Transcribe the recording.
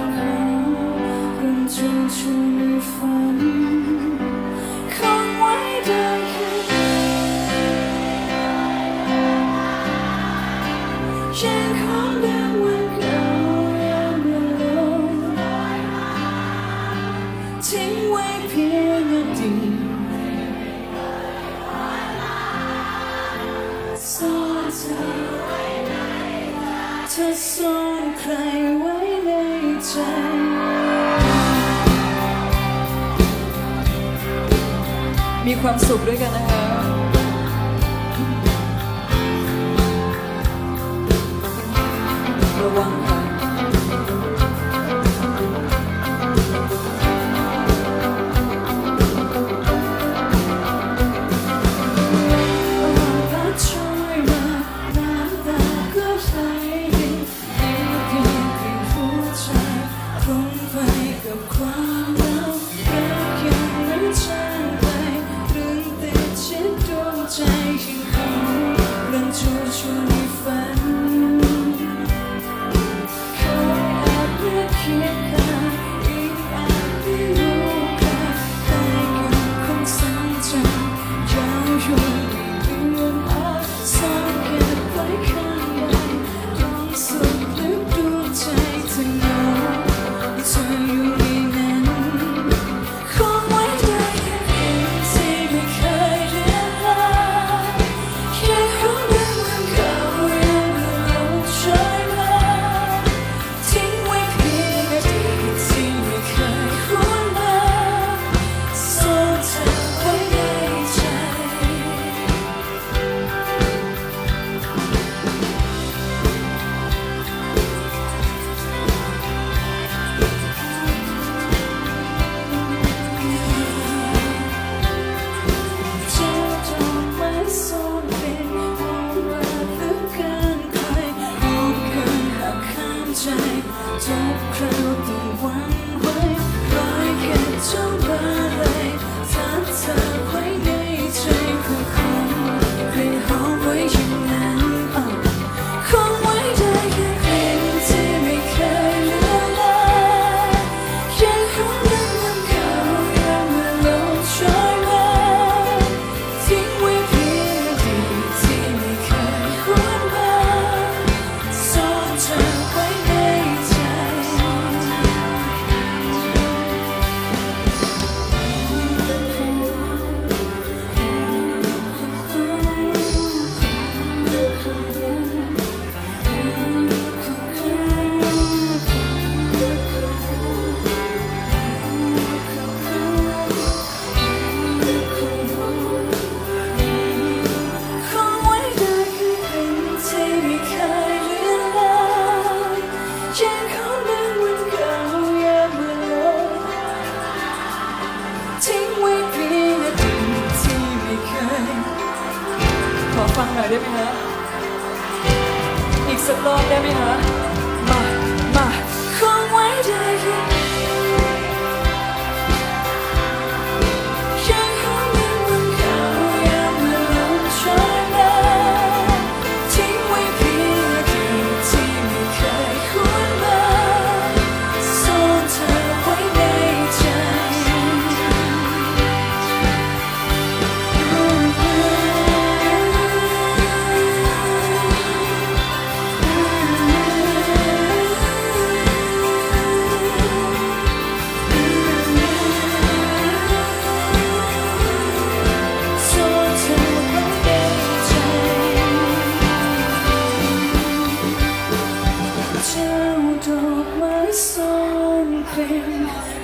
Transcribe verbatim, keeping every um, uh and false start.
หาเรื่องจูงชูในฝันคงไว้ได้แค่ยังคงเดิมวันเก่ายังไม่ลงทิ้งไว้เพียงอดีตซ่อนเธอเธอซ่อนใครไว้ในใจมีความสุขด้วยกันนะคะระวังค่ะใจยังคงเรื่องชูชูในฝันเคยแอบเลือกเคียงข้างอีกอาจไม่รู้กันแต่ยังคงสั่งใจยาวอยู่ในเรื่องอาจซ่อนเก็บไว้ข้างในต้องสุดลึกดวงใจเธอเหงาเธออยู่ในนั้นคงไว้ได้แค่เพียงที่ไม่เคยเรียนรู้ทุกคราวต้องหวังไว้ปล่อยแค่เจ้ามาเลยถ้าเธอไว้ในใจก็คงให้หอมไว้อย่างนั้นคงไว้ได้แค่เพียงที่ไม่เคยเลือนลางยังคงยังวันเก่ายังเมื่อลมโชยมาทิ้งไว้เพียงอดีตที่ไม่เคยหวนมาซ่อนเธอไว้ในฟังหน่อยได้ไหมฮะอีกสักรอบได้ไหมฮะมามาคงไว้ได้ยังคงยังวันเก่ายังเมื่อลมโชยมาทิ้งไว้เพียงอดีตที่ไม่เคยคุ้นมาซ่อนเธอไว้ในใจซ่อนกลิ่น